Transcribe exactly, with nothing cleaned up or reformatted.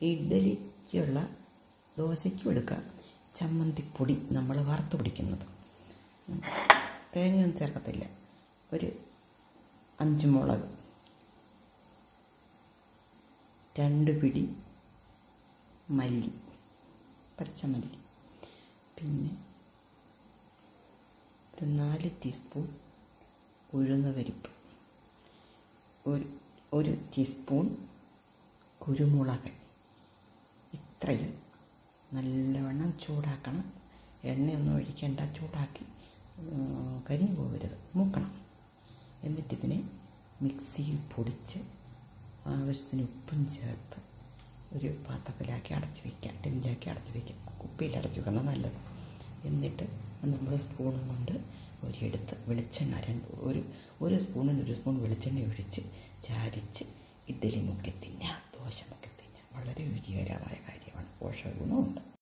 ഇഡ്ഡലിക്കുള്ള ദോശയ്ക്കും എടുക്കാം. ചമ്മന്തിപ്പൊടി നമ്മൾ വറുത്ത് പിടിക്കുന്നത്, തേങ്ങയൊന്നും ചേർക്കത്തില്ല. ഒരു അഞ്ച് മുളക്, രണ്ട് പിടി മല്ലി, പച്ചമല്ലി, പിന്നെ ഒരു നാല് ടീസ്പൂൺ ഉഴുന്ന പരിപ്പ്, ഒരു ഒരു ടീസ്പൂൺ കുരുമുളക്. ഇത്രയും നല്ലവണ്ണം ചൂടാക്കണം. എണ്ണയൊന്നും ഒഴിക്കേണ്ട, ചൂടാക്കി കരിഞ്ഞു പോകരുത്, മൂക്കണം. എന്നിട്ടിതിനെ മിക്സിയിൽ പൊടിച്ച് ആവശ്യത്തിന് ഉപ്പും ചേർത്ത് ഒരു പാത്രത്തിലാക്കി അടച്ച് വയ്ക്കാം, ടിന്നിലാക്കി അടച്ച് വയ്ക്കാം. കുപ്പിയിൽ അടച്ച് വെക്കണം, നല്ലത്. എന്നിട്ട് നമ്മൾ സ്പൂണും കൊണ്ട് ഒരിടത്ത് വെളിച്ചെണ്ണ രണ്ട് ഒരു ഒരു സ്പൂണിന് ഒരു സ്പൂൺ വെളിച്ചെണ്ണ ഒഴിച്ച് ചാരിച്ച് ഇഡ്ഡലി മുക്കി തിന്നാം, ദോശ മുക്കി തിന്നാം. വളരെ രുചികരമായ കാര്യമാണ്, പോഷക ഗുണമുണ്ട്.